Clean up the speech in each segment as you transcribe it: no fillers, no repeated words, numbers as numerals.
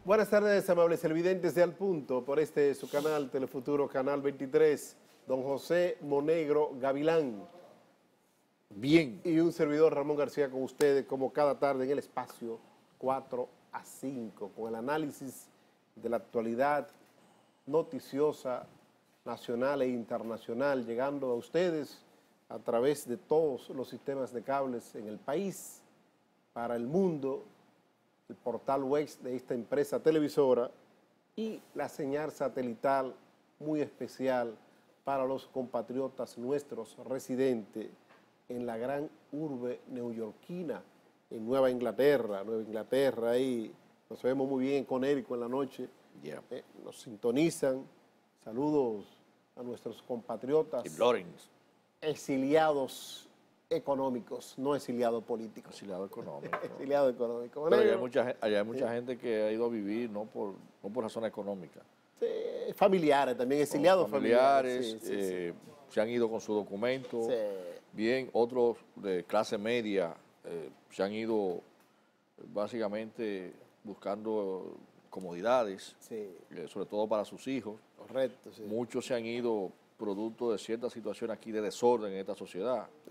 Buenas tardes, amables televidentes de Al Punto, por su canal Telefuturo, Canal 23, don José Monegro Gavilán. Bien. Y un servidor, Ramón García, con ustedes, como cada tarde en el espacio 4 a 5, con el análisis de la actualidad noticiosa, nacional e internacional, llegando a ustedes a través de todos los sistemas de cables en el país, para el mundo, el portal web de esta empresa televisora y la señal satelital muy especial para los compatriotas nuestros residentes en la gran urbe neoyorquina, en Nueva Inglaterra, ahí nos vemos muy bien con Érico en la noche, nos sintonizan. Saludos a nuestros compatriotas exiliados económicos, no exiliados políticos. Exiliado económico. Exiliado económico. Pero allá hay mucha gente que ha ido a vivir no por razones económicas. Sí, familiares también, exiliados familiares. Sí. Se han ido con su documento. Sí. Bien, otros de clase media se han ido básicamente buscando comodidades, Sí. Sobre todo para sus hijos. Correcto, sí. Muchos se han ido producto de cierta situación aquí de desorden en esta sociedad. Sí.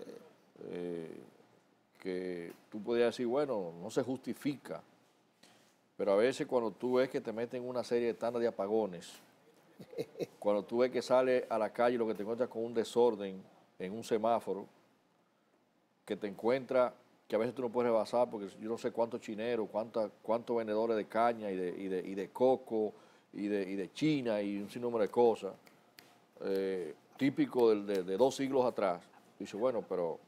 Que tú podrías decir, bueno, no se justifica, pero a veces cuando tú ves que te meten una serie de tandas de apagones, cuando tú ves que sales a la calle y lo que te encuentras con un desorden en un semáforo, que te encuentras que a veces tú no puedes rebasar porque yo no sé cuántos chineros, cuántos vendedores de caña y de coco y de China y un sinnúmero de cosas, típico de 2 siglos atrás. Dice, bueno, pero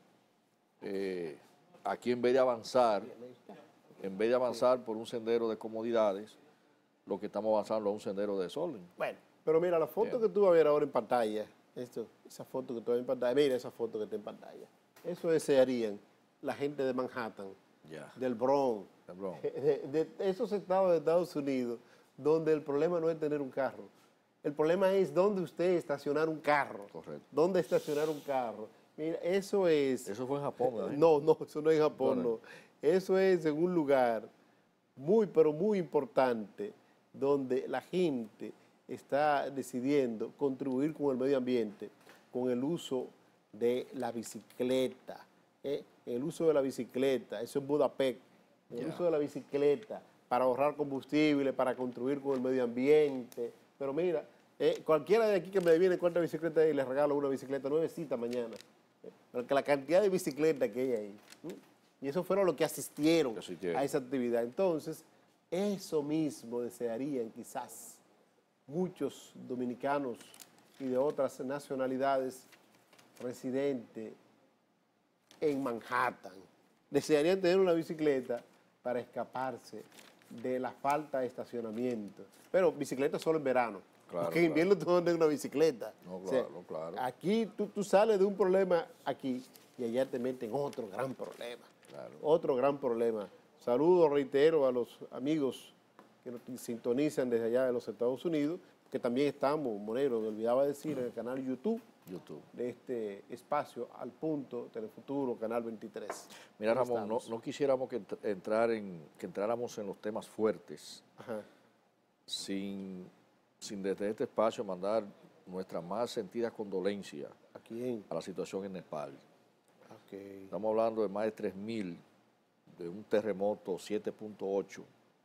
aquí en vez de avanzar por un sendero de comodidades, lo que estamos avanzando es un sendero de desorden. Bueno, pero mira, la foto que tú vas a ver ahora en pantalla, esa foto que tú ves en pantalla, mira esa foto que está en pantalla. Eso desearían la gente de Manhattan, del Bronx, de esos estados de Estados Unidos, donde el problema no es tener un carro. El problema es dónde usted estacionar un carro. Correcto. Dónde estacionar un carro. Mira, eso es... Eso fue en Japón, ¿verdad? No, eso no es en Japón, no. Eso es en un lugar muy, pero muy importante, donde la gente está decidiendo contribuir con el medio ambiente, con el uso de la bicicleta. El uso de la bicicleta, eso es Budapest. El uso de la bicicleta para ahorrar combustible, para contribuir con el medio ambiente. Pero mira, cualquiera de aquí que me viene cuánta bicicleta y les regalo una bicicleta nuevecita mañana. Porque la cantidad de bicicletas que hay ahí. Y eso fueron los que asistieron a esa actividad. Entonces, eso mismo desearían quizás muchos dominicanos y de otras nacionalidades residentes en Manhattan. Desearían tener una bicicleta para escaparse de la falta de estacionamiento. Pero bicicleta solo en verano. Claro, porque en invierno tú no tienes una bicicleta. No, claro, claro. Aquí tú sales de un problema aquí y allá te meten otro gran problema. Claro. Otro gran problema. Saludos, reitero, a los amigos que nos sintonizan desde allá de los Estados Unidos, que también estamos, Monero, me olvidaba decir, en el canal YouTube de este espacio, Al Punto, Telefuturo, Canal 23. Mira, Ramón, no quisiéramos que entráramos en los temas fuertes. Ajá. sin desde este espacio mandar nuestra más sentida condolencia a la situación en Nepal. Okay. Estamos hablando de más de 3.000, de un terremoto 7.8,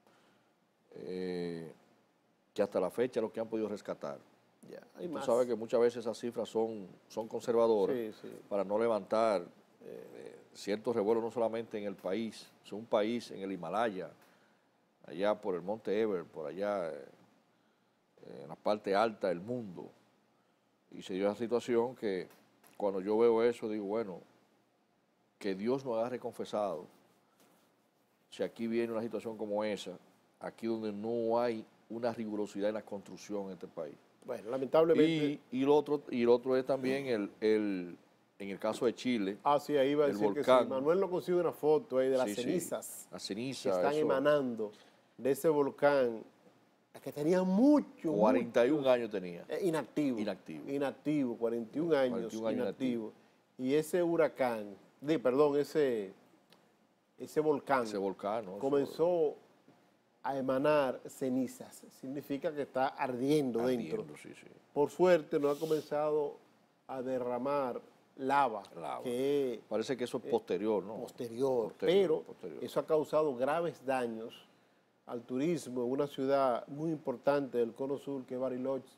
que hasta la fecha es lo que han podido rescatar. Tú sabes que muchas veces esas cifras son conservadoras, para no levantar ciertos revuelos no solamente en el país, es un país en el Himalaya, allá por el Monte Everest, por allá en la parte alta del mundo. Y se dio esa situación que cuando yo veo eso digo, bueno, que Dios nos haya reconfesado si aquí viene una situación como esa, aquí donde no hay una rigurosidad en la construcción en este país. Bueno, lamentablemente... Y lo otro es también en el caso de Chile. Sí, ahí iba a decir volcán, que sí. Manuel nos consigue una foto ahí de las cenizas. Sí. Las cenizas. Que están emanando de ese volcán que tenía 41 años tenía. Inactivo, 41 años inactivo. Y ese huracán, ese volcán, ¿no? comenzó a emanar cenizas. Significa que está ardiendo dentro. Sí, sí. Por suerte no ha comenzado a derramar lava. Que parece que eso es posterior, ¿no? Posterior, pero eso ha causado graves daños al turismo en una ciudad muy importante del Cono Sur, que es Bariloche.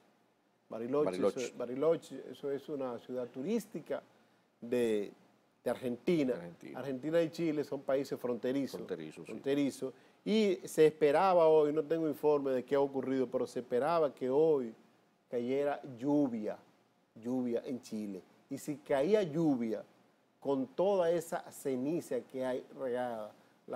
Bariloche, eso es una ciudad turística de Argentina. Argentina y Chile son países fronterizos. Fronterizos. Y se esperaba hoy, no tengo informe de qué ha ocurrido, pero se esperaba que hoy cayera lluvia en Chile. Y si caía lluvia, con toda esa ceniza que hay regada,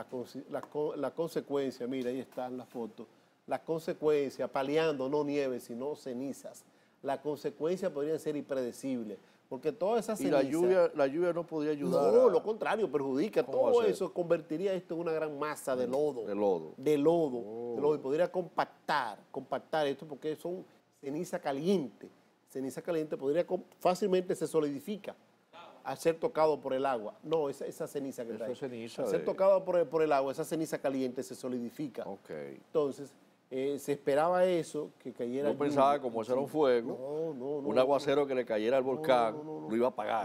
la consecuencia, mira, ahí están las fotos, la consecuencia, paliando, no nieve, sino cenizas, la consecuencia podría ser impredecible, porque toda esa ceniza... ¿Y la lluvia no podría ayudar? No, lo contrario, perjudica. Todo eso convertiría esto en una gran masa de lodo. De lodo. Y podría compactar esto porque son ceniza caliente. Ceniza caliente podría fácilmente se solidifica al ser tocado por el agua. No, esa ceniza que está ahí. Al ser tocado por el agua, esa ceniza caliente se solidifica. Entonces, se esperaba eso, que cayera lluvia. Yo pensaba, como eso era un fuego, un aguacero que le cayera al volcán, lo iba a apagar.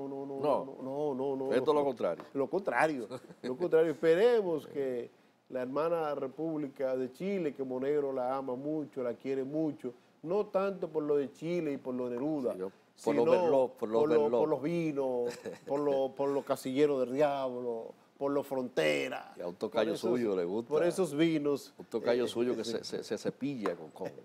No. Esto es lo contrario. Lo contrario. Esperemos que la hermana República de Chile, que Monegro la ama mucho, la quiere mucho, no tanto por lo de Chile y por lo de Neruda, sino por los vinos, por los casilleros del diablo, por los fronteras. Y a un tocayo suyo le gusta. Por esos vinos. Un tocayo suyo que se cepilla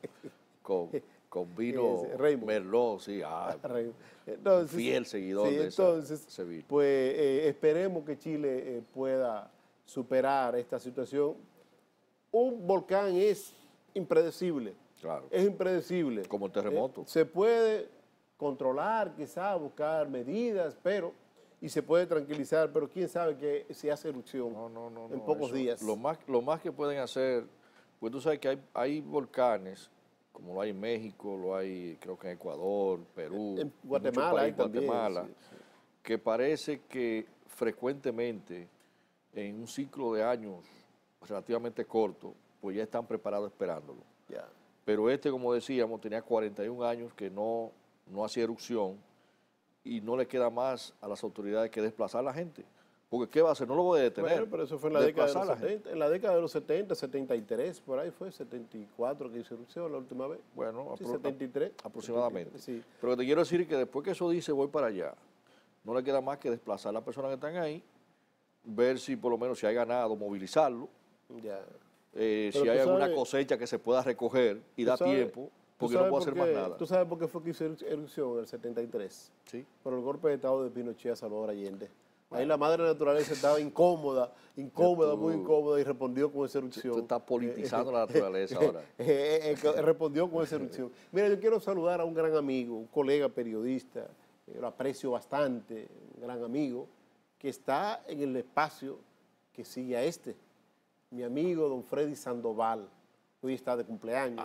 con vino Merlot, sí. Entonces, fiel seguidor de ese vino. Pues esperemos que Chile pueda superar esta situación. Un volcán es impredecible. Claro. Es impredecible. Como el terremoto. Se puede controlar, quizás, buscar medidas, y se puede tranquilizar, pero quién sabe que si hace erupción en pocos días. Lo más que pueden hacer, pues tú sabes que hay volcanes, como lo hay en México, lo hay creo que en Ecuador, Perú, en Guatemala, hay también, que parece que frecuentemente en un ciclo de años relativamente corto, pues ya están preparados esperándolo. Pero como decíamos, tenía 41 años que no hacía erupción y no le queda más a las autoridades que desplazar a la gente. Porque ¿qué va a hacer? No lo voy a detener. Bueno, pero eso fue en la década de los 70. En la década de los 70, 73, por ahí fue, 74 que hizo erupción la última vez. Bueno, 73. Aproximadamente. 73, sí. Pero te quiero decir que después que eso dice voy para allá, no le queda más que desplazar a las personas que están ahí, ver si por lo menos si hay ganado, movilizarlo. Si hay alguna cosecha que se pueda recoger y da tiempo, porque no puedo hacer más nada. ¿Tú sabes por qué fue que hizo erupción en el 73? Sí. Por el golpe de Estado de Pinochet a Salvador Allende. Ahí la madre naturaleza estaba incómoda, muy incómoda, y respondió con esa erupción. Tú estás politizando la naturaleza ahora. Respondió con esa erupción. Mira, yo quiero saludar a un gran amigo, un colega periodista, lo aprecio bastante, un gran amigo, que está en el espacio que sigue a mi amigo don Freddy Sandoval. Hoy está de cumpleaños.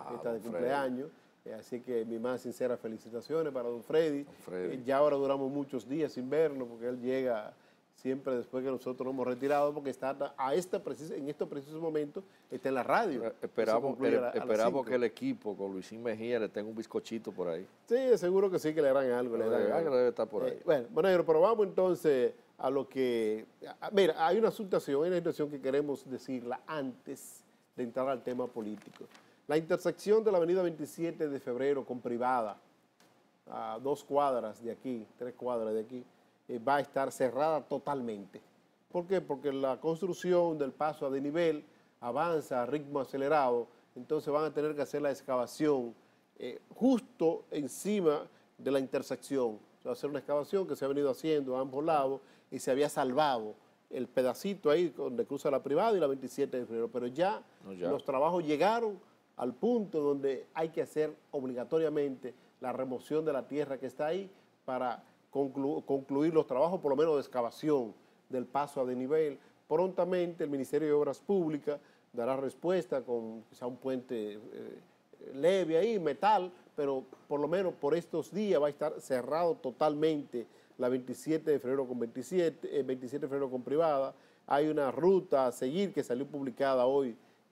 Así que mi más sinceras felicitaciones para don Freddy. Ya ahora duramos muchos días sin verlo, porque él llega siempre después que nosotros nos hemos retirado, porque está en estos precisos momentos está en la radio. Esperamos que el equipo con Luisín Mejía le tenga un bizcochito por ahí. Sí, seguro que sí, que le harán algo. Debe estar por ahí. Bueno, pero vamos entonces a lo que... Mira, hay una situación que queremos decirla antes de entrar al tema político. La intersección de la avenida 27 de febrero con Privada, a 2 cuadras de aquí, 3 cuadras de aquí, va a estar cerrada totalmente. ¿Por qué? Porque la construcción del paso a desnivel avanza a ritmo acelerado, entonces van a tener que hacer la excavación justo encima de la intersección. Se va a hacer una excavación que se ha venido haciendo a ambos lados y se había salvado el pedacito ahí donde cruza la Privada y la 27 de febrero, pero ya los trabajos llegaron al punto donde hay que hacer obligatoriamente la remoción de la tierra que está ahí para concluir los trabajos, por lo menos de excavación del paso a desnivel. Prontamente el Ministerio de Obras Públicas dará respuesta con quizá un puente leve ahí, metal, pero por lo menos por estos días va a estar cerrado totalmente la 27 de febrero con 27 de febrero con Privada. Hay una ruta a seguir que salió publicada hoy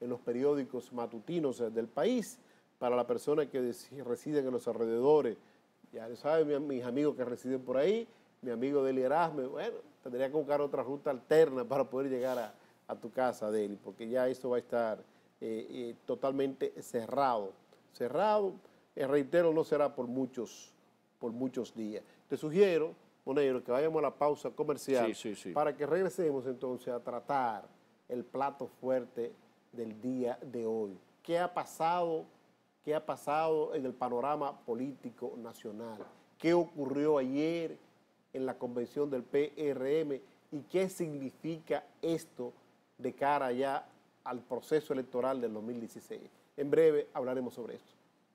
en los periódicos matutinos del país. Para las personas que residen en los alrededores, ya saben, mis amigos que residen por ahí, mi amigo Deli Erasme, bueno, tendría que buscar otra ruta alterna para poder llegar a tu casa, Deli, porque ya esto va a estar totalmente cerrado. Cerrado, reitero, no será por muchos días. Te sugiero, Monegro, que vayamos a la pausa comercial para que regresemos entonces a tratar el plato fuerte del día de hoy. ¿Qué ha pasado en el panorama político nacional? ¿Qué ocurrió ayer en la convención del PRM y qué significa esto de cara ya al proceso electoral del 2016? En breve hablaremos sobre esto.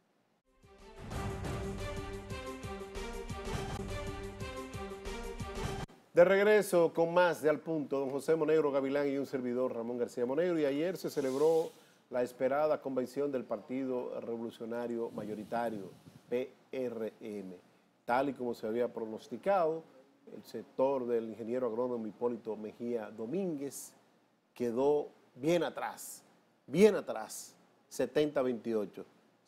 De regreso con más de Al Punto, don José Monegro Gavilán y un servidor, Ramón García Monegro, y ayer se celebró la esperada convención del Partido Revolucionario Mayoritario, PRM. Tal y como se había pronosticado, el sector del ingeniero agrónomo Hipólito Mejía Domínguez quedó bien atrás, 70-28,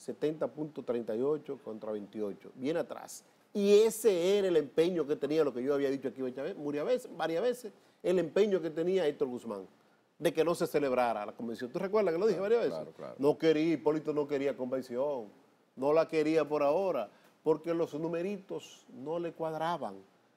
70.38 contra 28, bien atrás. Y ese era el empeño que tenía, lo que yo había dicho aquí varias veces, el empeño que tenía Héctor Guzmán, de que no se celebrara la convención. ¿Tú recuerdas que lo dije varias veces? Claro. No quería, Hipólito no quería convención, no la quería por ahora, porque los numeritos no le cuadraban.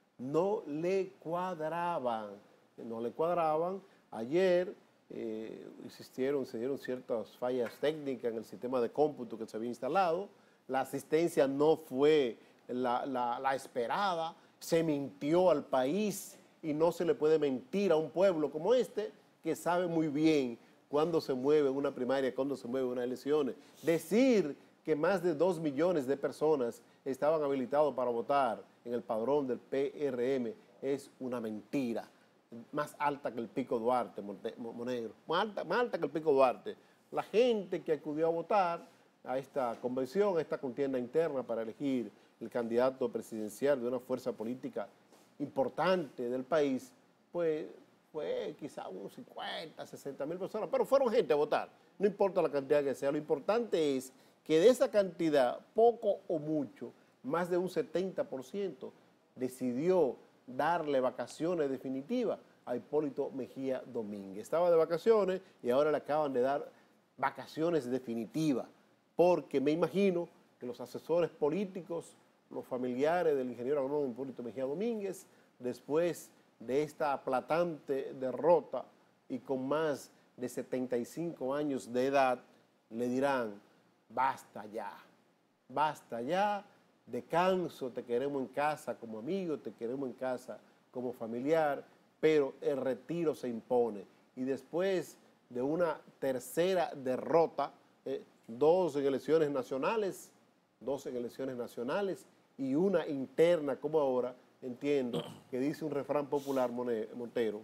Ayer se dieron ciertas fallas técnicas en el sistema de cómputo que se había instalado, la asistencia no fue la esperada, se mintió al país y no se le puede mentir a un pueblo como este que sabe muy bien cuándo se mueve una primaria, cuándo se mueve unas elecciones. Decir que más de 2 millones de personas estaban habilitados para votar en el padrón del PRM es una mentira. Más alta que el Pico Duarte, Monegro, más alta que el Pico Duarte. La gente que acudió a votar a esta convención, a esta contienda interna para elegir el candidato presidencial de una fuerza política importante del país, pues fue quizá unos 50, 60 mil personas, pero fueron gente a votar. No importa la cantidad que sea, lo importante es que de esa cantidad, poco o mucho, más de un 70% decidió darle vacaciones definitivas a Hipólito Mejía Domínguez. Estaba de vacaciones y ahora le acaban de dar vacaciones definitivas, porque me imagino que los asesores políticos, los familiares del ingeniero agrónomo Hipólito Mejía Domínguez, después de esta aplastante derrota y con más de 75 años de edad, le dirán: basta ya, descanso, te queremos en casa como amigo, te queremos en casa como familiar, pero el retiro se impone. Y después de una tercera derrota, dos en elecciones nacionales y una interna como ahora, entiendo que dice un refrán popular, Monegro,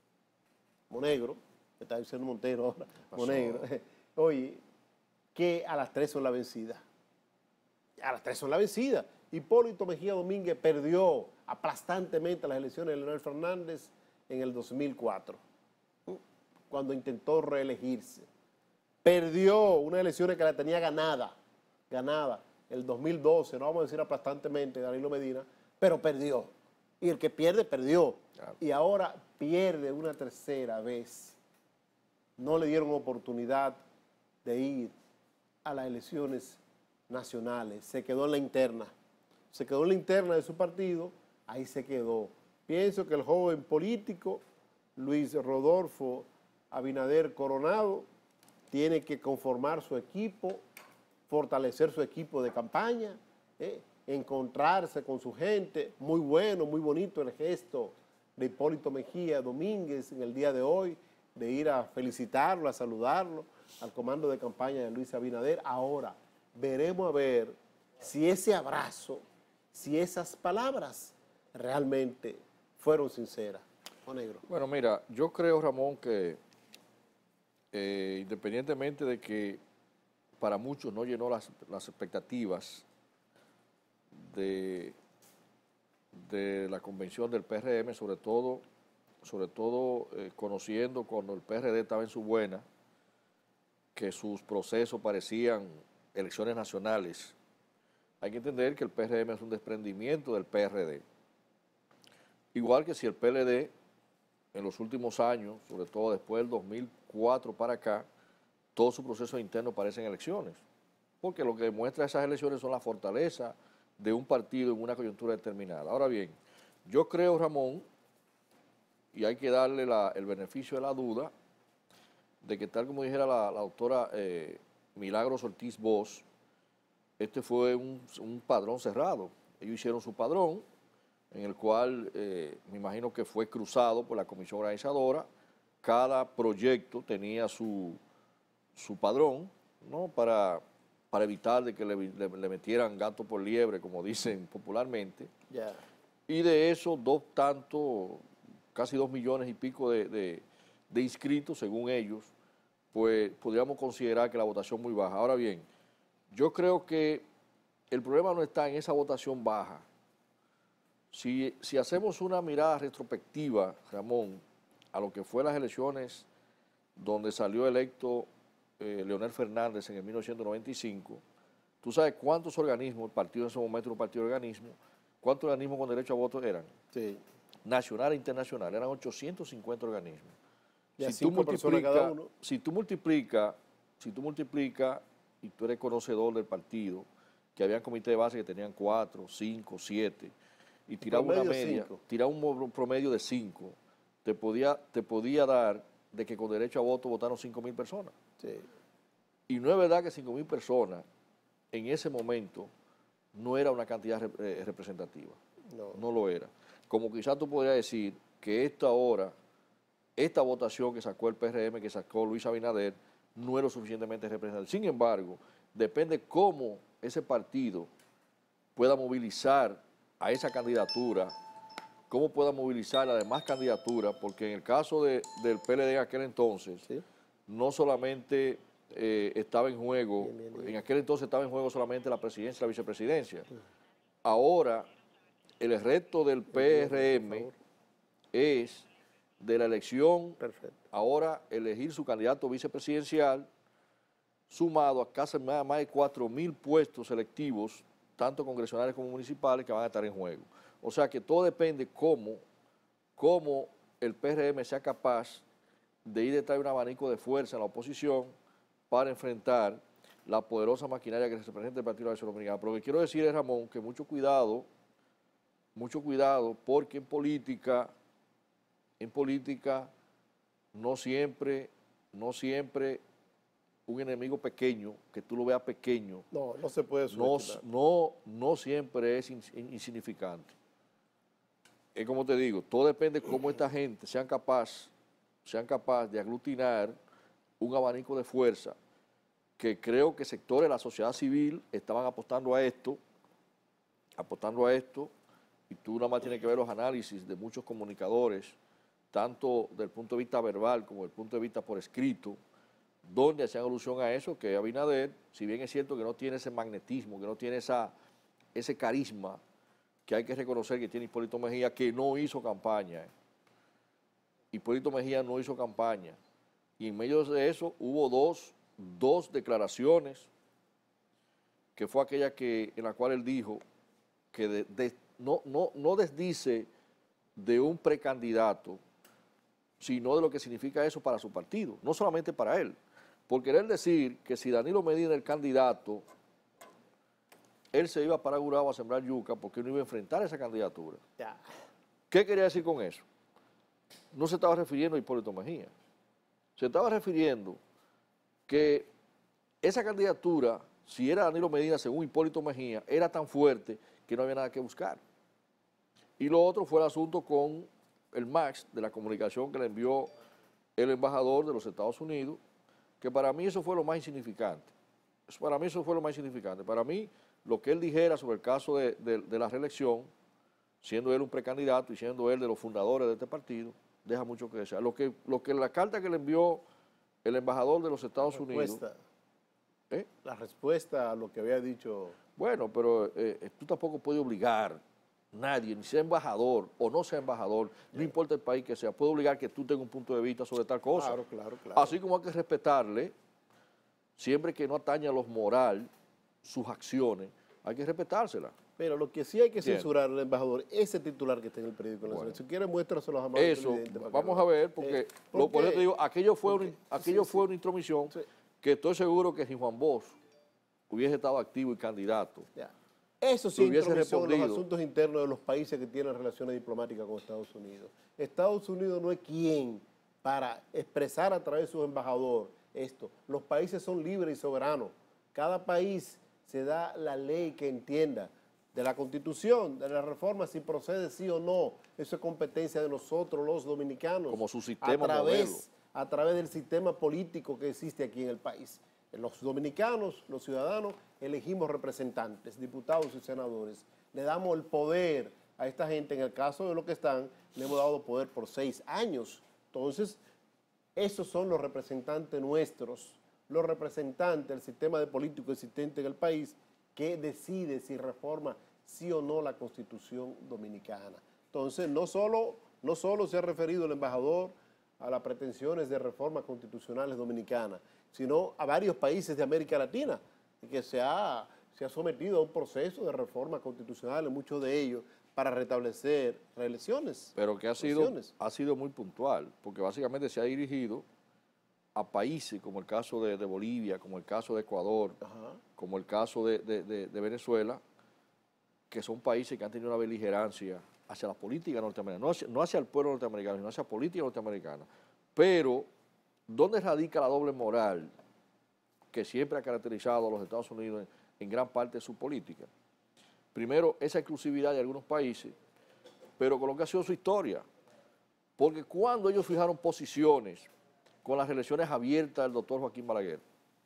me está diciendo Montero ahora, Monegro, oye, que a las 3 son la vencida. A las 3 son la vencida. Hipólito Mejía Domínguez perdió aplastantemente las elecciones de Leonel Fernández en el 2004, cuando intentó reelegirse. Perdió unas elecciones que la tenía ganada, el 2012, no vamos a decir aplastantemente, Danilo Medina, pero perdió. Y el que pierde, perdió. Claro. Y ahora pierde una tercera vez. No le dieron oportunidad de ir a las elecciones nacionales. Se quedó en la interna. De su partido, ahí se quedó. Pienso que el joven político, Luis Rodolfo Abinader Coronado, tiene que conformar su equipo, fortalecer su equipo de campaña, encontrarse con su gente. Muy bueno, muy bonito el gesto de Hipólito Mejía Domínguez en el día de hoy, de ir a felicitarlo, a saludarlo, al comando de campaña de Luis Abinader. Ahora, veremos a ver si ese abrazo, si esas palabras realmente fueron sinceras. Monegro. Bueno, mira, yo creo, Ramón, que independientemente de que para muchos no llenó las expectativas de la convención del PRM, sobre todo conociendo cuando el PRD estaba en su buena, que sus procesos parecían elecciones nacionales. Hay que entender que el PRM es un desprendimiento del PRD. Igual que si el PLD en los últimos años, sobre todo después del 2004 para acá, todos sus procesos internos parecen elecciones. Porque lo que demuestra esas elecciones son la fortaleza de un partido en una coyuntura determinada. Ahora bien, yo creo, Ramón, y hay que darle el beneficio de la duda, de que tal como dijera la doctora Milagros Ortiz Bosch, este fue un padrón cerrado. Ellos hicieron su padrón, en el cual me imagino que fue cruzado por la comisión organizadora. Cada proyecto tenía su padrón, ¿no? para evitar de que le metieran gato por liebre, como dicen popularmente. Yeah. Y de eso, casi 2 millones y pico de inscritos, según ellos, pues podríamos considerar que la votación muy baja. Ahora bien, yo creo que el problema no está en esa votación baja. Si hacemos una mirada retrospectiva, Ramón, a lo que fue las elecciones donde salió electo Leonel Fernández en el 1995, tú sabes cuántos organismos, el partido en ese momento era un partido de organismos, cuántos organismos con derecho a voto eran. Sí. Nacional e internacional, eran 850 organismos. Y si tú multiplicas, si tú multiplicas, y tú eres conocedor del partido, que había comités de base que tenían 4, 5, 7, y tiraba una media, tiraba un promedio de 5, te podía dar de que con derecho a voto votaron 5.000 personas. Sí. Y no es verdad que 5.000 personas en ese momento no era una cantidad representativa. No lo era. Como quizás tú podrías decir que esta votación que sacó el PRM, que sacó Luis Abinader, no es lo suficientemente representativa. Sin embargo, depende cómo ese partido pueda movilizar a esa candidatura, cómo pueda movilizar a las demás candidaturas, porque en el caso del PLD en aquel entonces, ¿sí? No solamente estaba en juego, en aquel entonces estaba en juego solamente la presidencia y la vicepresidencia. Ahora, el reto del PRM es de la elección, ahora elegir su candidato vicepresidencial, sumado a casi más de 4.000 puestos selectivos, tanto congresionales como municipales, que van a estar en juego. O sea que todo depende cómo el PRM sea capaz de ir detrás de un abanico de fuerza en la oposición para enfrentar la poderosa maquinaria que representa el Partido de la Acción Dominicana. Pero lo que quiero decir es, Ramón, que mucho cuidado, porque en política no siempre un enemigo pequeño, que tú lo veas pequeño, no se puede subestimar. No siempre es insignificante. Es como te digo, todo depende de cómo esta gente sean capaz de aglutinar un abanico de fuerza, que creo que sectores de la sociedad civil estaban apostando a esto, y tú nada más tienes que ver los análisis de muchos comunicadores, tanto del punto de vista verbal como del punto de vista por escrito, donde hacían alusión a eso, que Abinader, si bien es cierto que no tiene ese magnetismo, que no tiene ese carisma que hay que reconocer que tiene Hipólito Mejía, que no hizo campaña. Hipólito Mejía no hizo campaña. Y en medio de eso hubo dos declaraciones, que fue aquella en la cual él dijo que no desdice de un precandidato, sino de lo que significa eso para su partido, no solamente para él. Por querer decir que si Danilo Medina era el candidato, él se iba para Gurabo a sembrar yuca porque no iba a enfrentar esa candidatura. Ya. ¿Qué quería decir con eso? No se estaba refiriendo a Hipólito Mejía. Se estaba refiriendo que esa candidatura, si era Danilo Medina según Hipólito Mejía, era tan fuerte que no había nada que buscar. Y lo otro fue el asunto con el MAX de la comunicación que le envió el embajador de los Estados Unidos, que para mí eso fue lo más insignificante. Para mí, lo que él dijera sobre el caso de la reelección, siendo él un precandidato y siendo él de los fundadores de este partido, deja mucho que desear. La carta que le envió el embajador de los Estados Unidos... La respuesta a lo que había dicho... Bueno, pero tú tampoco puedes obligar a nadie, ni sea embajador o no sea embajador, no importa el país que sea, puede obligar que tú tengas un punto de vista sobre tal cosa. Claro. Así como hay que respetarle siempre que no atañe a los moral, sus acciones, hay que respetárselas. Pero lo que sí hay que censurar al embajador, ese titular que está en el periódico nacional. Si quiere, muéstraselo a amables televidentes. Eso, vamos a ver, porque por eso te digo, aquello fue una intromisión que estoy seguro que si Juan Bosch hubiese estado activo y candidato, eso sí, intromisión en los asuntos internos de los países que tienen relaciones diplomáticas con Estados Unidos. Estados Unidos no es quien para expresar a través de su embajador esto. Los países son libres y soberanos. Cada país se da la ley que entienda. De la Constitución, de la reforma, si procede sí o no. Eso es competencia de nosotros, los dominicanos. Como su sistema a través del sistema político que existe aquí en el país. Los dominicanos, los ciudadanos, elegimos representantes, diputados y senadores. Le damos el poder a esta gente. En el caso de los que están, le hemos dado poder por 6 años. Entonces, esos son los representantes nuestros, los representantes del sistema de político existente en el país, que decide si reforma sí o no la Constitución dominicana. Entonces, no solo se ha referido el embajador a las pretensiones de reformas constitucionales dominicanas, sino a varios países de América Latina, que se ha sometido a un proceso de reforma constitucional, en muchos de ellos, para restablecer reelecciones. Pero que ha sido muy puntual, porque básicamente se ha dirigido a países como el caso de Bolivia, como el caso de Ecuador, como el caso de Venezuela, que son países que han tenido una beligerancia hacia la política norteamericana, no hacia el pueblo norteamericano, sino hacia la política norteamericana. Pero, ¿dónde radica la doble moral que siempre ha caracterizado a los Estados Unidos en gran parte de su política? Primero, esa exclusividad de algunos países, pero con lo que ha sido su historia. Porque cuando ellos fijaron posiciones con las relaciones abiertas del doctor Joaquín Balaguer,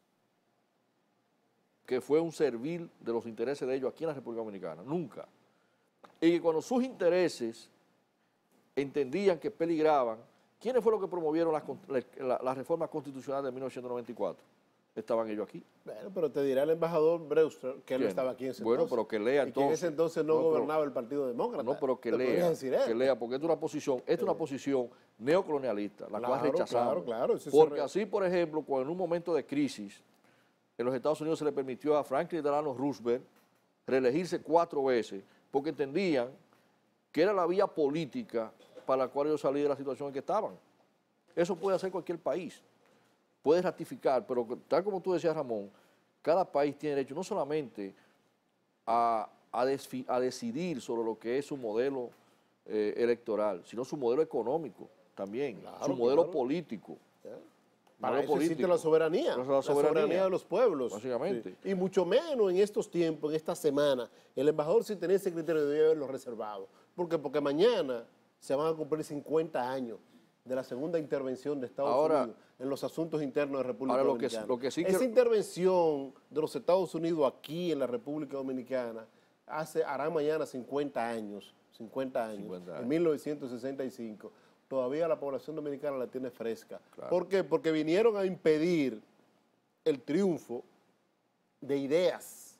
que fue un servil de los intereses de ellos aquí en la República Dominicana, nunca. Y que cuando sus intereses entendían que peligraban, ¿quiénes fueron los que promovieron la reforma constitucional de 1994? Estaban ellos aquí. Bueno, pero te dirá el embajador Brewster que él no estaba aquí en ese entonces. Bueno, pero que lea entonces. Y que en ese entonces no gobernaba el Partido Demócrata. No, pero que lea, porque es una posición neocolonialista, la cual rechazamos. Claro. Porque así, por ejemplo, cuando en un momento de crisis, en los Estados Unidos se le permitió a Franklin Delano Roosevelt reelegirse 4 veces, porque entendían que era la vía política para la cual ellos salían de la situación en que estaban. Eso puede hacer cualquier país. Puede ratificar, pero tal como tú decías, Ramón, cada país tiene derecho no solamente a decidir sobre lo que es su modelo electoral, sino su modelo económico también, su modelo político. Para eso existe la soberanía, la soberanía de los pueblos. Básicamente. Sí. Y mucho menos en estos tiempos, en esta semana, el embajador si tenía ese criterio debe haberlo reservado. ¿Por qué? Porque mañana se van a cumplir 50 años de la segunda intervención de Estados Unidos en los asuntos internos de República Dominicana. Esa intervención de los Estados Unidos aquí en la República Dominicana hará mañana 50 años, en 1965. Todavía la población dominicana la tiene fresca. Claro. ¿Por qué? Porque vinieron a impedir el triunfo de ideas,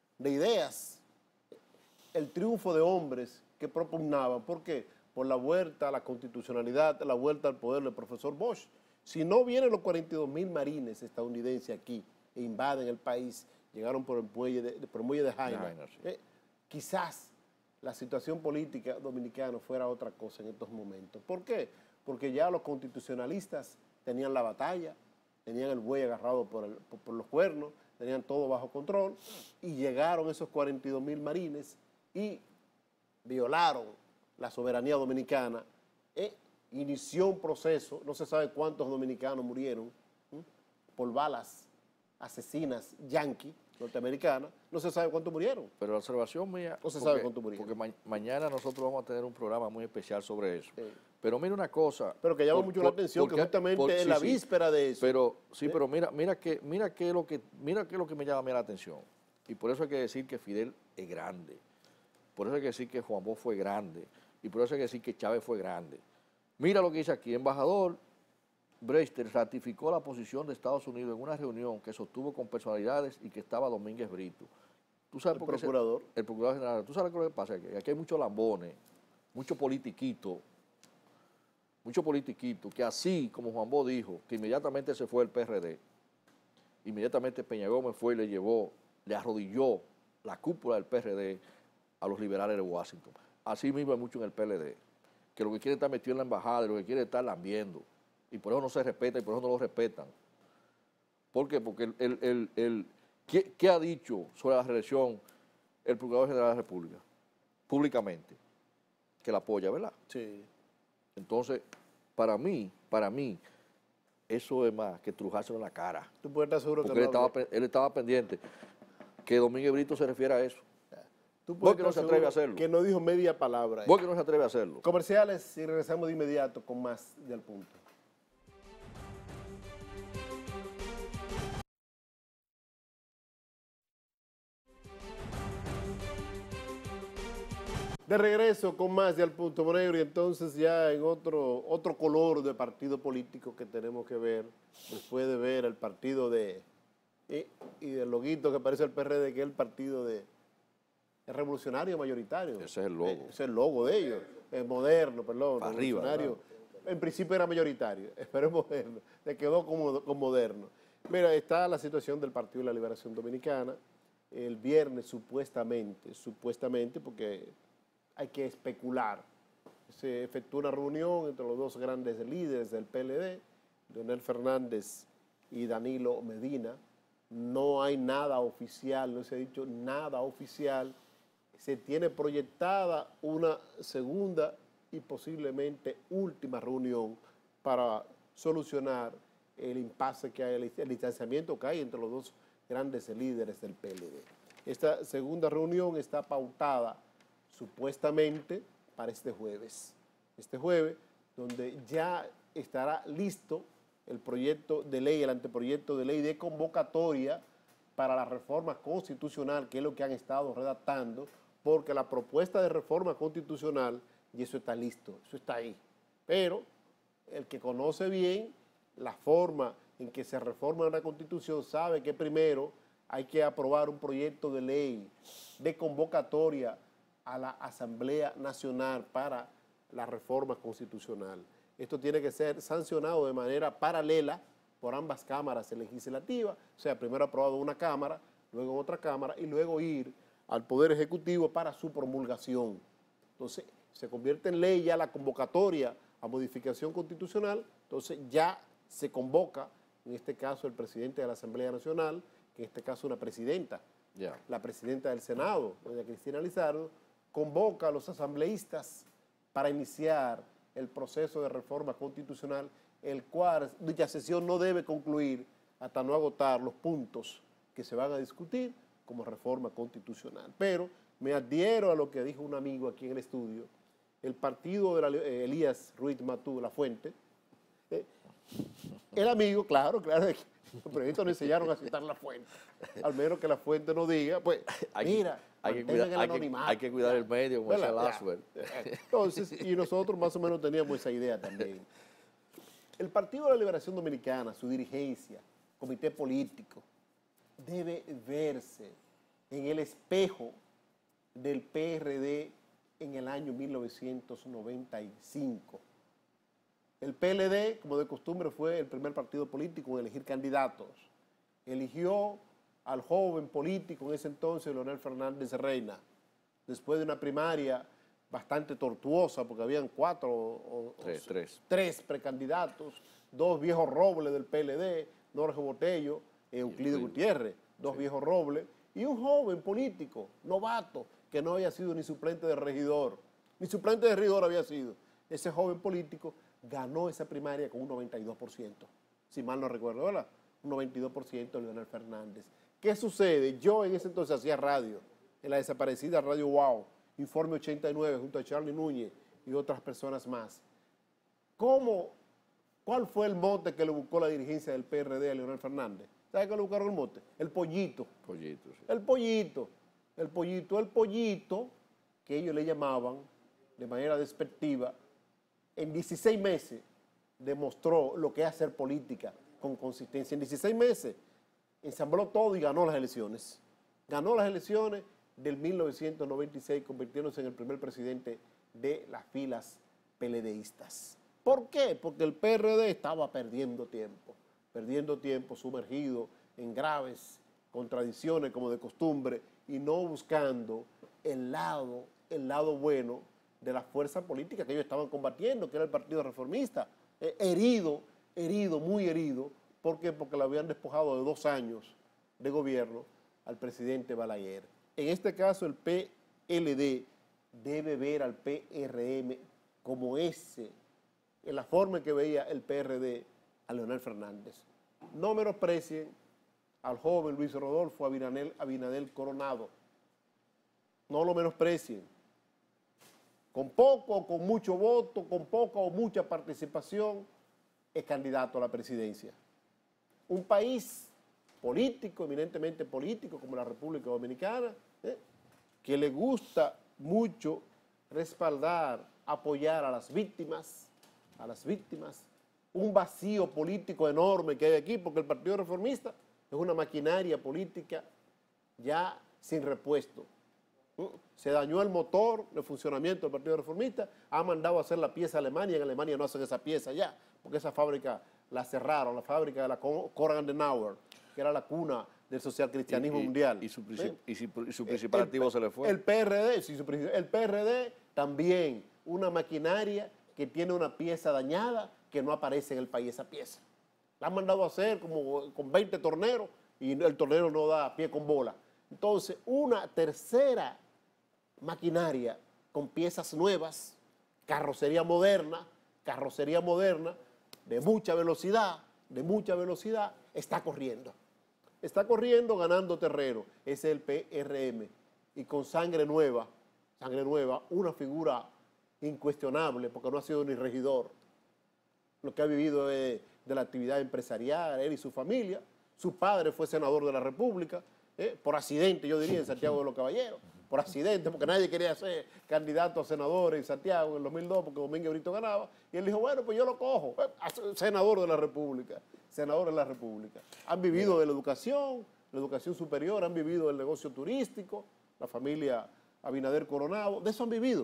el triunfo de hombres que propugnaban. ¿Por qué? Por la vuelta a la constitucionalidad, la vuelta al poder del profesor Bosch. Si no vienen los 42,000 marines estadounidenses aquí e invaden el país, llegaron por el muelle de Jaina, quizás la situación política dominicana fuera otra cosa en estos momentos. ¿Por qué? Porque ya los constitucionalistas tenían la batalla, tenían el buey agarrado por los cuernos, tenían todo bajo control, y llegaron esos 42,000 marines y violaron la soberanía dominicana. Inició un proceso, no se sabe cuántos dominicanos murieron por balas asesinas yanqui, norteamericanas, no se sabe cuántos murieron. Pero la observación mía... No se sabe cuántos murieron. Porque mañana nosotros vamos a tener un programa muy especial sobre eso. Sí. Pero mira una cosa... Pero que llama mucho la atención, que justamente en la víspera de eso... Pero pero mira qué es lo que me llama a mí la atención. Y por eso hay que decir que Fidel es grande. Por eso hay que decir que Juan Bosch fue grande. Y por eso hay que decir que Chávez fue grande. Mira lo que dice aquí, embajador Brewster ratificó la posición de Estados Unidos en una reunión que sostuvo con personalidades y que estaba Domínguez Brito. ¿Tú sabes el procurador? El procurador general. ¿Tú sabes lo que pasa? Aquí hay muchos lambones, mucho politiquito, que así como Juan Bosch dijo, que inmediatamente se fue el PRD, inmediatamente Peña Gómez fue y le llevó, le arrodilló la cúpula del PRD a los liberales de Washington. Así mismo hay mucho en el PLD, que lo que quiere estar metido en la embajada, lo que quiere estar lambiendo, y por eso no se respeta y por eso no lo respetan. ¿Por qué? Porque ¿qué ha dicho sobre la reelección el Procurador General de la República? Públicamente, que la apoya, ¿verdad? Sí. Entonces, para mí, eso es más que trujárselo en la cara. Tú puedes estar seguro porque que él estaba pendiente que Domínguez Brito se refiera a eso. Tú ¿Por qué no se atreve a hacerlo? Que no dijo media palabra. ¿Por qué no se atreve a hacerlo? Comerciales y regresamos de inmediato con más de Al Punto. De regreso con más de Al Punto Monegro, y entonces ya en otro color de partido político que tenemos que ver, después de ver el partido y del loguito que parece el PRD, que es el partido el revolucionario mayoritario. Ese es el logo. Ese es el logo de ellos, el moderno, perdón. Para arriba, revolucionario. En principio era mayoritario, pero es moderno, se quedó con moderno. Mira, está la situación del Partido de la Liberación Dominicana. El viernes supuestamente, porque hay que especular, se efectuó una reunión entre los dos grandes líderes del PLD, Leonel Fernández y Danilo Medina. No hay nada oficial, no se ha dicho nada oficial. Se tiene proyectada una segunda y posiblemente última reunión para solucionar el impasse que hay, el distanciamiento que hay entre los dos grandes líderes del PLD. Esta segunda reunión está pautada supuestamente para este jueves, donde ya estará listo el proyecto de ley, el anteproyecto de ley de convocatoria para la reforma constitucional, que es lo que han estado redactando, porque la propuesta de reforma constitucional, y eso está listo, eso está ahí. Pero el que conoce bien la forma en que se reforma una constitución sabe que primero hay que aprobar un proyecto de ley de convocatoria a la Asamblea Nacional para la reforma constitucional. Esto tiene que ser sancionado de manera paralela por ambas cámaras legislativas, o sea, primero aprobado en una cámara, luego en otra cámara, y luego ir al Poder Ejecutivo para su promulgación. Entonces, se convierte en ley ya la convocatoria a modificación constitucional, entonces ya se convoca, en este caso el presidente de la Asamblea Nacional, que en este caso una presidenta, la presidenta del Senado, doña Cristina Lizardo, convoca a los asambleístas para iniciar el proceso de reforma constitucional, el cual dicha sesión no debe concluir hasta no agotar los puntos que se van a discutir como reforma constitucional. Pero me adhiero a lo que dijo un amigo aquí en el estudio, el partido de Elías Ruiz Matú, La Fuente, el amigo, claro, los periodistas nos enseñaron a citar La Fuente, al menos que La Fuente nos diga, pues, mira, hay que cuidar el medio, como decía Laswell. Entonces, y nosotros más o menos teníamos esa idea también. El Partido de la Liberación Dominicana, su dirigencia, comité político, debe verse en el espejo del PRD en el año 1995. El PLD, como de costumbre, fue el primer partido político en elegir candidatos. Eligió al joven político en ese entonces, Leonel Fernández Reina, después de una primaria bastante tortuosa, porque habían tres precandidatos, dos viejos robles del PLD, Jorge Botello, Euclides Gutiérrez, dos viejos robles, y un joven político, novato, que no había sido ni suplente de regidor, había sido. Ese joven político ganó esa primaria con un 92%, si mal no recuerdo, ¿verdad? Un 92% de Leonel Fernández. ¿Qué sucede? Yo en ese entonces hacía radio, en la desaparecida Radio Wow, Informe 89, junto a Charlie Núñez y otras personas más. ¿Cuál fue el mote que le buscó la dirigencia del PRD a Leonel Fernández? ¿Sabe qué le buscaron el mote? El pollito. Sí. El pollito que ellos le llamaban de manera despectiva. En 16 meses demostró lo que es hacer política con consistencia. En 16 meses ensambló todo y ganó las elecciones. Ganó las elecciones del 1996, convirtiéndose en el primer presidente de las filas PLDistas. ¿Por qué? Porque el PRD estaba perdiendo tiempo sumergido en graves contradicciones como de costumbre y no buscando el lado bueno de la fuerza política que ellos estaban combatiendo, que era el Partido Reformista, herido, muy herido. ¿Por qué? Porque lo habían despojado de 2 años de gobierno al presidente Balaguer. En este caso, el PLD debe ver al PRM como en la forma en que veía el PRD a Leonel Fernández. No menosprecien al joven Luis Rodolfo Abinadel Coronado. No lo menosprecien. Con poco o con mucho voto, con poca o mucha participación, es candidato a la presidencia. Un país político, eminentemente político, como la República Dominicana, que le gusta mucho respaldar, apoyar a las víctimas, un vacío político enorme que hay aquí, porque el Partido Reformista es una maquinaria política ya sin repuesto. Se dañó el motor de funcionamiento del Partido Reformista, ha mandado a hacer la pieza a Alemania, en Alemania no hacen esa pieza ya, porque esa fábrica la cerraron, la fábrica de la Konrad Adenauer, que era la cuna del socialcristianismo mundial. Y su principal activo se le fue. El PRD también, una maquinaria que tiene una pieza dañada que no aparece en el país esa pieza. La han mandado a hacer como con 20 torneros y el tornero no da pie con bola. Entonces, una tercera maquinaria con piezas nuevas, carrocería moderna, de mucha velocidad, está corriendo. Está corriendo, ganando terreno. Ese es el PRM. Y con sangre nueva, una figura incuestionable, porque no ha sido ni regidor. Lo que ha vivido es de la actividad empresarial, él y su familia. Su padre fue senador de la República, por accidente, yo diría, en Santiago de los Caballeros. Por accidente, porque nadie quería ser candidato a senador en Santiago en el 2002, porque Domínguez Brito ganaba. Y él dijo, bueno, pues yo lo cojo. Senador de la República. Han vivido de la educación superior, han vivido del negocio turístico, la familia Abinader Coronado, de eso han vivido.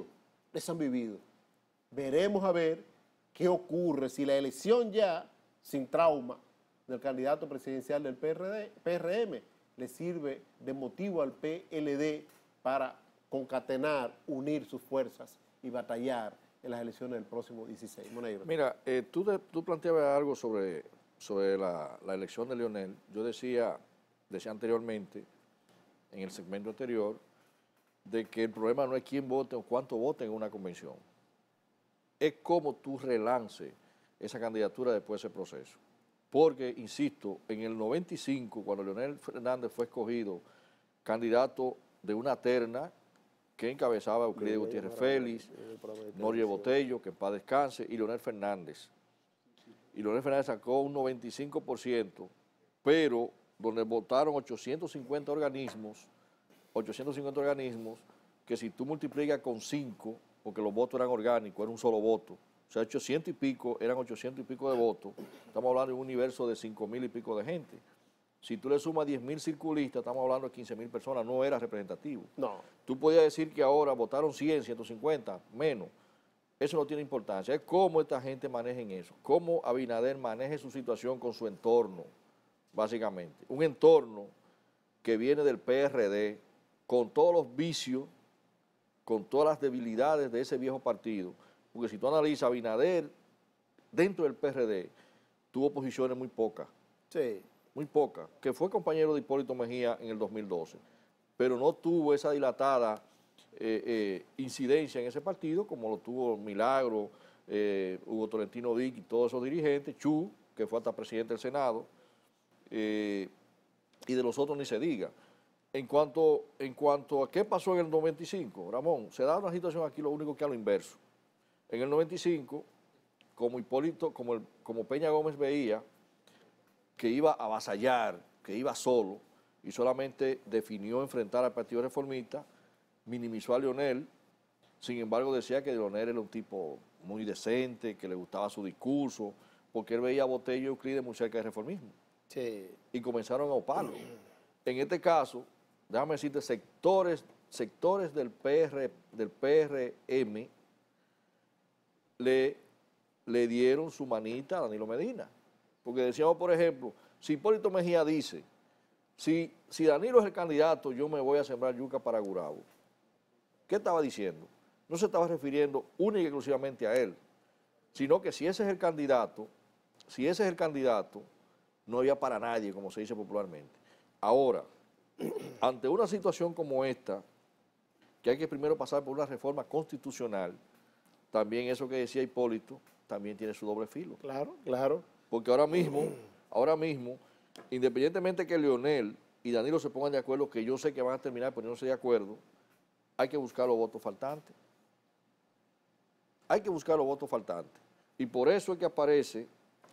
Veremos a ver qué ocurre si la elección ya, sin trauma, del candidato presidencial del PRM le sirve de motivo al PLD para concatenar, unir sus fuerzas y batallar en las elecciones del próximo 16. Monegro. Mira, tú planteabas algo sobre la elección de Leonel. Yo decía anteriormente, en el segmento anterior, de que el problema no es quién vote o cuánto vote en una convención. Es cómo tú relances esa candidatura después de ese proceso. Porque, insisto, en el 95, cuando Leonel Fernández fue escogido candidato de una terna que encabezaba Euclides Gutiérrez Félix, Norie Botello, que en paz descanse, y Leonel Fernández. Y Leonel Fernández sacó un 95%, pero donde votaron 850 organismos, que si tú multiplicas con 5, porque los votos eran orgánicos, era un solo voto, o sea, 800 y pico, eran 800 y pico de votos, estamos hablando de un universo de 5.000 y pico de gente. Si tú le sumas 10.000 circulistas, estamos hablando de 15.000 personas, no era representativo. No. Tú podías decir que ahora votaron 100, 150, menos. Eso no tiene importancia. Es cómo esta gente maneja en eso, cómo Abinader maneje su situación con su entorno, básicamente. Un entorno que viene del PRD, con todos los vicios, con todas las debilidades de ese viejo partido. Porque si tú analizas, Abinader, dentro del PRD, tuvo posiciones muy pocas. Sí. Muy pocas, que fue compañero de Hipólito Mejía en el 2012, pero no tuvo esa dilatada incidencia en ese partido como lo tuvo Milagro, Hugo Tolentino Dick y todos esos dirigentes, Chu, que fue hasta presidente del Senado, y de los otros ni se diga. En cuanto a qué pasó en el 95, Ramón, se da una situación aquí lo único que a lo inverso. En el 95, como Hipólito, como Peña Gómez veía que iba a avasallar, que iba solo, y solamente definió enfrentar al Partido Reformista, minimizó a Leonel, sin embargo decía que Leonel era un tipo muy decente, que le gustaba su discurso, porque él veía a Botello y Euclides muy cerca del reformismo. Sí. Y comenzaron a oparlo. En este caso, déjame decirte, sectores del PRM le dieron su manita a Danilo Medina. Porque decíamos, por ejemplo, si Hipólito Mejía dice Si Danilo es el candidato, yo me voy a sembrar yuca para Gurabo. ¿Qué estaba diciendo? No se estaba refiriendo única y exclusivamente a él, sino que si ese es el candidato, no había para nadie, como se dice popularmente. Ahora, ante una situación como esta, que hay que primero pasar por una reforma constitucional, también eso que decía Hipólito, también tiene su doble filo. Claro, claro. Porque ahora mismo, independientemente que Leonel y Danilo se pongan de acuerdo, que yo sé que van a terminar poniéndose de acuerdo, hay que buscar los votos faltantes. Hay que buscar los votos faltantes. Y por eso es que aparece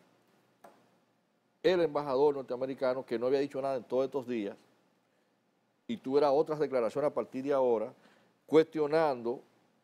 el embajador norteamericano, que no había dicho nada en todos estos días, y tú verás otras declaraciones a partir de ahora, cuestionando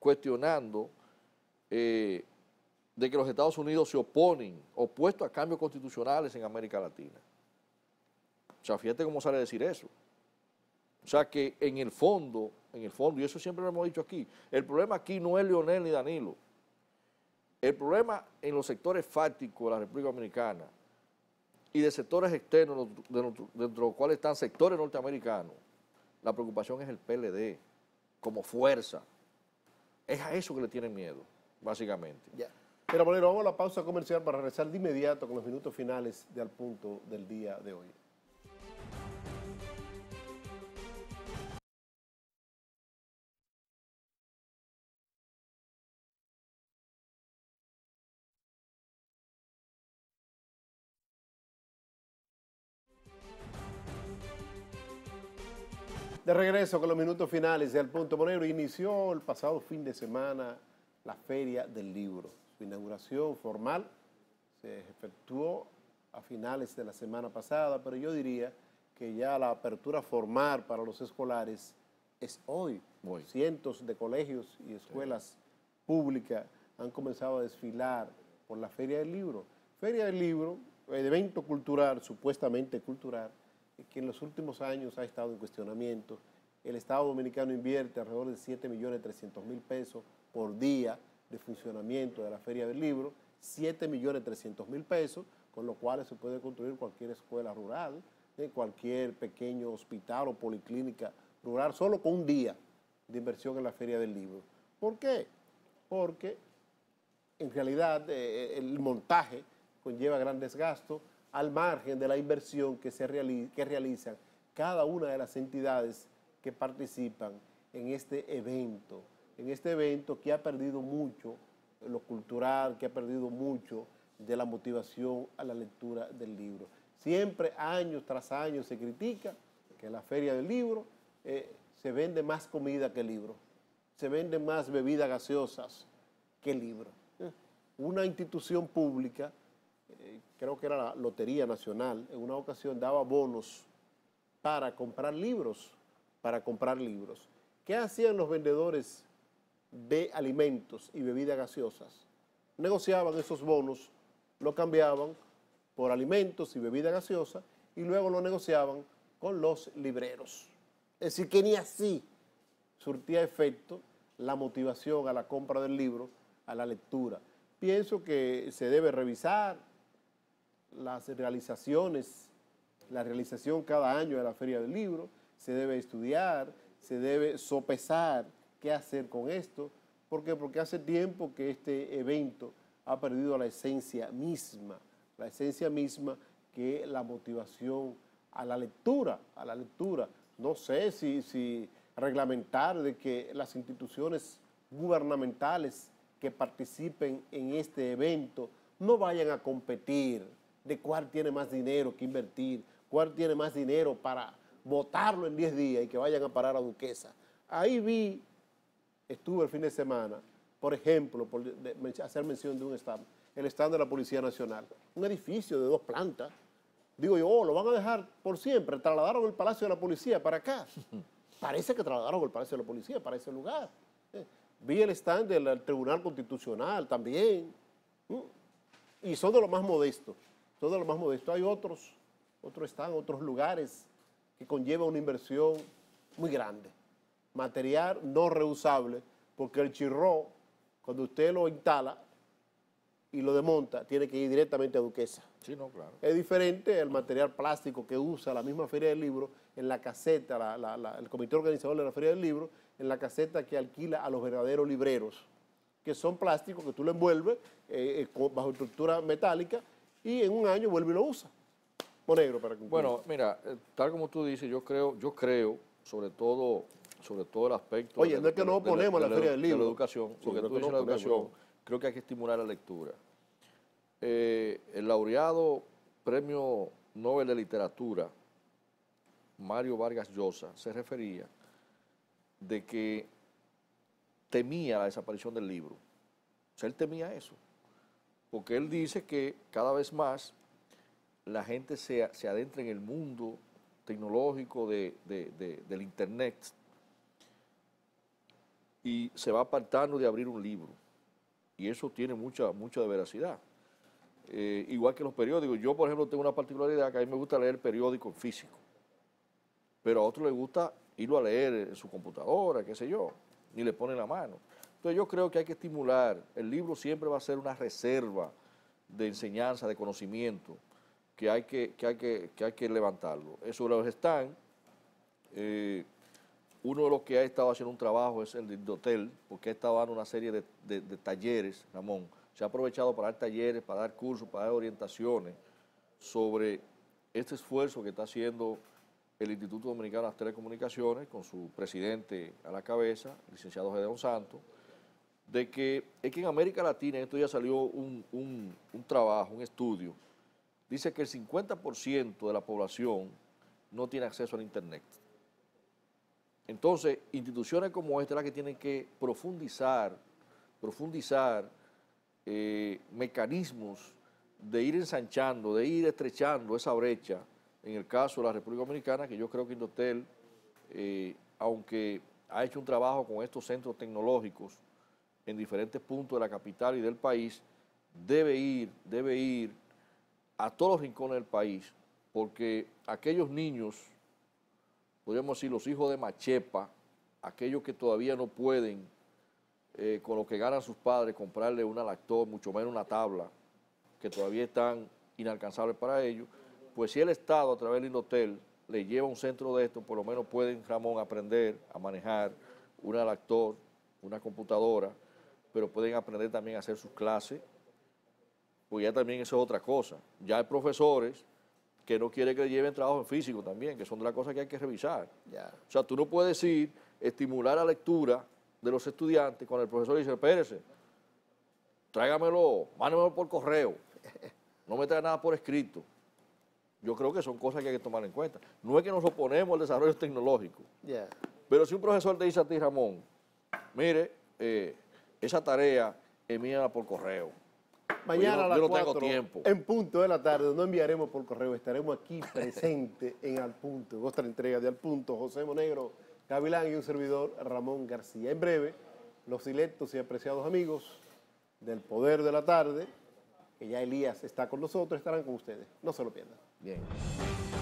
de que los Estados Unidos se oponen, opuestos a cambios constitucionales en América Latina. O sea, fíjate cómo sale a decir eso. O sea, que en el fondo, y eso siempre lo hemos dicho aquí, el problema aquí no es Leonel ni Danilo. El problema en los sectores fácticos de la República Dominicana y de sectores externos, dentro de los cuales están sectores norteamericanos, la preocupación es el PLD, como fuerza. Es a eso que le tienen miedo, básicamente. Ya. Pero, Bolero, vamos a la pausa comercial para regresar de inmediato con los minutos finales de Al Punto del día de hoy. De regreso con los minutos finales de Al Punto. Bolero, inició el pasado fin de semana la Feria del Libro. Su inauguración formal se efectuó a finales de la semana pasada, pero yo diría que ya la apertura formal para los escolares es hoy. Cientos de colegios y escuelas públicas han comenzado a desfilar por la Feria del Libro. Feria del Libro, el evento cultural, supuestamente cultural, que en los últimos años ha estado en cuestionamiento. El Estado Dominicano invierte alrededor de 7.300.000 pesos por día de funcionamiento de la Feria del Libro, 7.300.000 pesos, con lo cual se puede construir cualquier escuela rural, cualquier pequeño hospital o policlínica rural, solo con un día de inversión en la Feria del Libro. ¿Por qué? Porque en realidad el montaje conlleva grandes gastos, al margen de la inversión que realizan cada una de las entidades que participan en este evento que ha perdido mucho lo cultural, que ha perdido mucho de la motivación a la lectura del libro. Siempre, año tras año, se critica que en la Feria del Libro se vende más comida que libro, se venden más bebidas gaseosas que libro. Una institución pública, creo que era la Lotería Nacional, en una ocasión daba bonos para comprar libros, ¿Qué hacían los vendedores de alimentos y bebidas gaseosas? Negociaban esos bonos, lo cambiaban por alimentos y bebidas gaseosas y luego lo negociaban con los libreros. Es decir, que ni así surtía efecto la motivación a la compra del libro, a la lectura. Pienso que se debe revisar la realización cada año de la Feria del Libro, se debe estudiar, se debe sopesar qué hacer con esto. ¿Por qué? Porque hace tiempo que este evento ha perdido la esencia misma que es la motivación a la lectura. No sé si reglamentar de que las instituciones gubernamentales que participen en este evento no vayan a competir de cuál tiene más dinero que invertir, cuál tiene más dinero para votarlo en 10 días y que vayan a parar a Duquesa. Ahí estuve el fin de semana, por ejemplo, por hacer mención de un stand, el stand de la Policía Nacional, un edificio de 2 plantas. Digo yo, lo van a dejar por siempre, trasladaron el Palacio de la Policía para acá. Parece que trasladaron el Palacio de la Policía para ese lugar. Vi el stand del Tribunal Constitucional también. Y son de lo más modesto. Hay otros stand, otros lugares que conllevan una inversión muy grande. Material no reusable, porque el chirró, cuando usted lo instala y lo desmonta, tiene que ir directamente a Duquesa. Sí, no, claro. Es diferente el material plástico que usa la misma Feria del Libro en la caseta, el comité organizador de la Feria del Libro, en la caseta que alquila a los verdaderos libreros, que son plásticos que tú lo envuelves bajo estructura metálica y en un año vuelve y lo usa. Negro para concluir. Bueno, mira, tal como tú dices, yo creo, sobre todo el aspecto... Oye, no es que nos oponemos a la Feria del Libro. De la educación, porque tú dices la educación, creo que hay que estimular la lectura. El laureado Premio Nobel de Literatura, Mario Vargas Llosa, se refería de que temía la desaparición del libro. O sea, él temía eso, porque él dice que cada vez más la gente se adentra en el mundo tecnológico del Internet y se va apartando de abrir un libro. Y eso tiene mucha de veracidad. Igual que los periódicos. Yo, por ejemplo, tengo una particularidad que a mí me gusta leer el periódico en físico, pero a otros les gusta irlo a leer en su computadora, qué sé yo, ni le ponen la mano. Entonces yo creo que hay que estimular. El libro siempre va a ser una reserva de enseñanza, de conocimiento, que hay que levantarlo. Eso los están. Uno de los que ha estado haciendo un trabajo es el de Indotel, porque ha estado dando una serie de talleres, Ramón. Se ha aprovechado para dar talleres, para dar cursos, para dar orientaciones sobre este esfuerzo que está haciendo el Instituto Dominicano de las Telecomunicaciones, con su presidente a la cabeza, el licenciado Gedeón Santos, de que es que en América Latina, esto ya salió un trabajo, un estudio, dice que el 50% de la población no tiene acceso al Internet. Entonces, instituciones como esta, las que tienen que profundizar mecanismos de ir ensanchando, de ir estrechando esa brecha, en el caso de la República Dominicana, que yo creo que Indotel, aunque ha hecho un trabajo con estos centros tecnológicos en diferentes puntos de la capital y del país, debe ir a todos los rincones del país, porque aquellos niños, podríamos decir los hijos de Machepa, aquellos que todavía no pueden, con lo que ganan sus padres, comprarle una laptop, mucho menos una tabla, que todavía están inalcanzables para ellos, pues si el Estado a través del Indotel le lleva un centro de esto, por lo menos pueden, Ramón, aprender a manejar una laptop, una computadora, pero pueden aprender también a hacer sus clases, pues ya también eso es otra cosa. Ya hay profesores que no quieren que le lleven trabajo en físico también, que son de las cosas que hay que revisar. Yeah. O sea, tú no puedes ir, estimular la lectura de los estudiantes cuando el profesor dice, espérese, tráigamelo, mándemelo por correo, no me trae nada por escrito. Yo creo que son cosas que hay que tomar en cuenta. No es que nos oponemos al desarrollo tecnológico, pero si un profesor te dice a ti, Ramón, mire, esa tarea envíala por correo. Mañana a las 4, no tengo tiempo. En punto de la tarde, no enviaremos por correo, estaremos aquí presentes en Al Punto, otra entrega de Al Punto, José Monegro, Gavilán y un servidor, Ramón García. En breve, los selectos y apreciados amigos del Poder de la Tarde, que ya Elías está con nosotros, estarán con ustedes. No se lo pierdan. Bien.